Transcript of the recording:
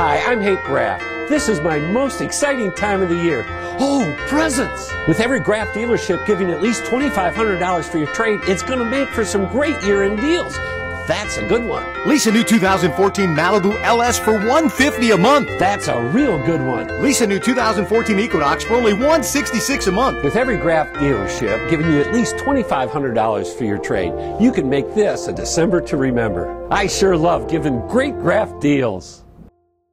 Hi, I'm Hank Graff. This is my most exciting time of the year. Oh, presents! With every Graff dealership giving at least $2,500 for your trade, it's going to make for some great year-end deals. That's a good one. Lease a new 2014 Malibu LS for $150 a month. That's a real good one. Lease a new 2014 Equinox for only $166 a month. With every Graff dealership giving you at least $2,500 for your trade, you can make this a December to remember. I sure love giving great Graff deals.